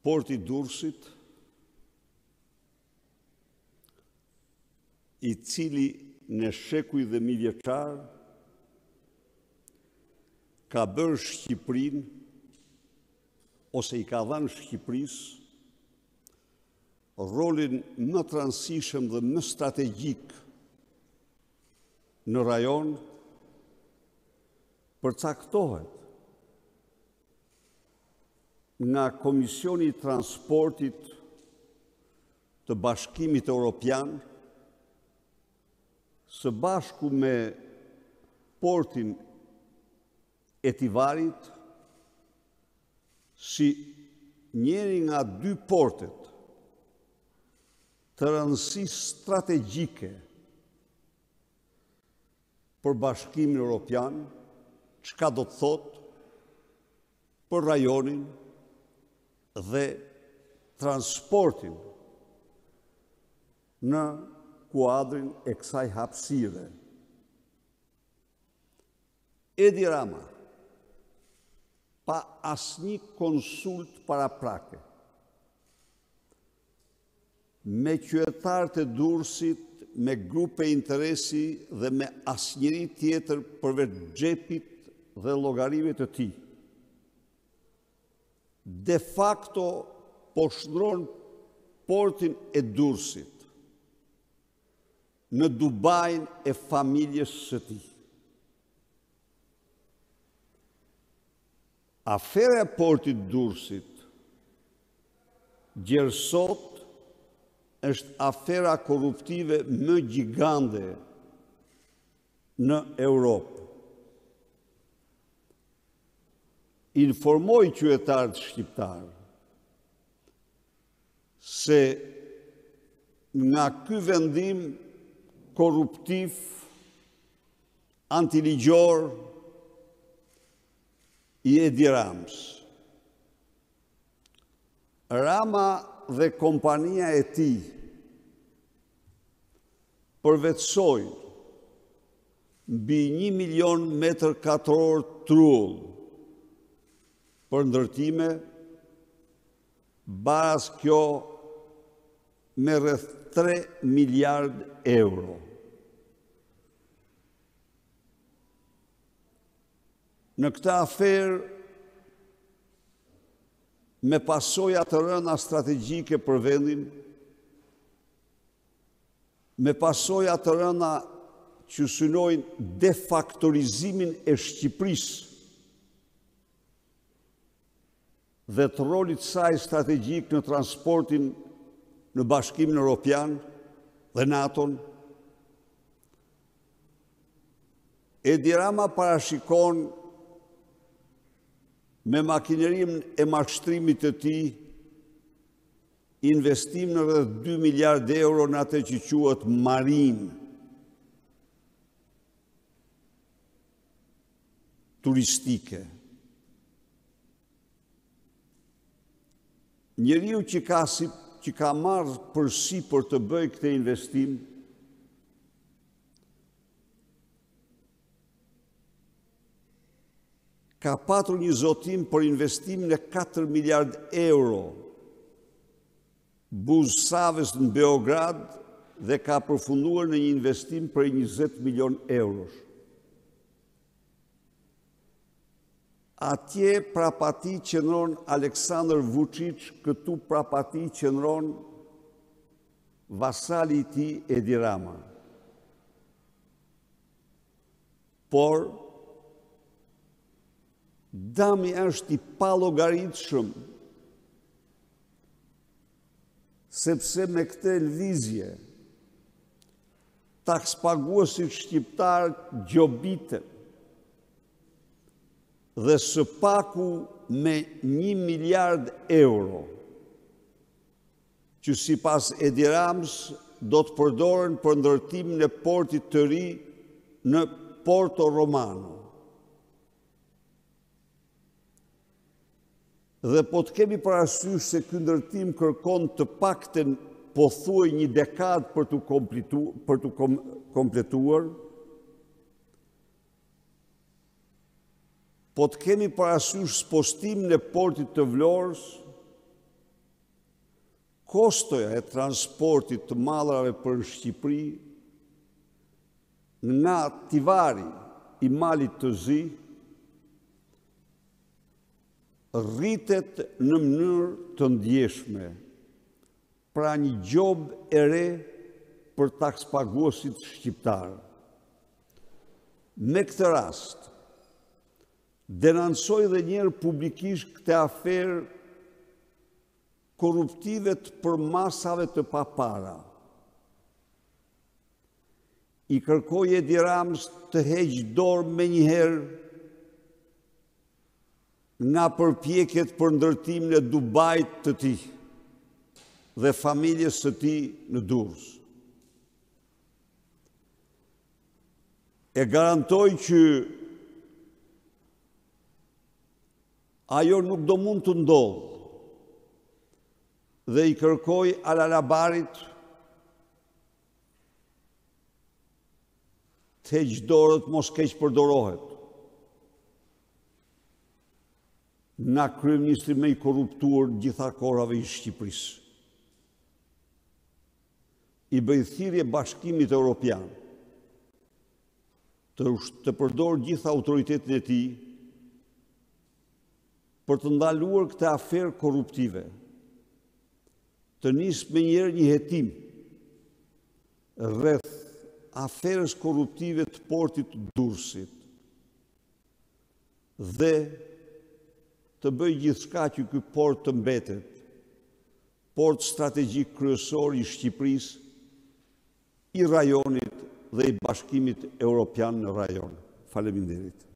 Porti Durrësit, i cili në shekuj dhe mijëvjeçar ka bërë Shqipërinë, ose i ka dhënë Shqipërisë, rolin më të rëndësishëm dhe më strategjik në rajon, përcaktohet nga Komisioni i Transportit të Bashkimit Evropian, së bashku me portin e Tivarit, si njëri nga dy portet të rëndësisë strategjike për Bashkimin Evropian, çka do të thotë për rajonin dhe transportin në kuadrin e kësaj hapësire. Edi Rama, pa asnjë konsult paraprake, me qytetarët e Durrësit, me grupe interesi dhe me asnjëri tjetër përveç xhepit dhe llogarive të tij, de facto po shndron portin e Durrësit në Dubajin e familjes së tij. Afera e portit Durrësit gjersot është afera korruptive më gjigande në Europë. Informoj qytetarët shqiptarë se nga ky vendim korruptiv, antiligjor i Edi Ramës, Rama dhe kompania e tij përvetësojnë mbi 1 milion metër katror trull për ndërtime, baras kjo me rreth 3 miliard euro. Në këtë aferë, me pasoja të rënda strategjike për vendin, me pasoja të rënda që synojnë defaktorizimin e Shqipërisë dhe të rolit saj strategjik në transportin në Bashkimin Evropian dhe NATO-n, Edi Rama parashikon me makinerinë e mashtrimit të tij investim në rreth 2 miliard euro në atë që quhet marinë turistike. Njeriu që ka marrë përsi për të bëjë këtë investim, ka patur një zotim për investimin e 4 miliard euro buzësaves në Beograd dhe ka përfunduar në një investim për 20 milion eurosh. Atje prapati qëndron Aleksandr Vučić, këtu prapati qëndron vasali i tij Edi Rama. Por dami është i pallogaritshëm, sepse me këtë lëvizje takspaguesit shqiptar gjobiten dhe së paku me 1 miliard euro, që sipas Edi Ramës do të përdoren për ndërtimin e portit të ri në Porto Romano. Dhe po të kemi parasysh se ky ndërtim kërkon të pakten pothuaj një dekadë për të kompletuar, po të kemi parasysh spostimin e portit të Vlorës, kostoja e transportit të mallrave për Shqipëri nga Tivari i Malit të Zi rritet në mënyrë të ndjeshme, pra një gjobë e re për takspaguesit shqiptar. Me këtë rast, denancoj dhe njerë publikisht këtë aferë korruptive të përmasave të papara. I kërkoj Edi Ramës të heqë dorë me njëherë nga përpjekjet për ndërtimin e Dubajit të tij dhe familjes së tij në Durrës. E garantoj që ajo nuk do mund të ndodhë dhe i kërkoj Al-Arabarit të heqë dorët, mos keq përdorohet. Nga kryeministri më i korruptuar gjitha kohërave i Shqipërisë. I bëj thirrje Bashkimit Evropian të përdorë gjitha autoritetin e tij për të ndaluar këtë aferë korruptive, të nisë me njëherë një hetim rreth aferës korruptive të portit të Durrësit dhe të bëj gjithçka që ky port të mbetet port strategjik kryesor i Shqipërisë, i rajonit dhe i Bashkimit Evropian në rajon. Faleminderit.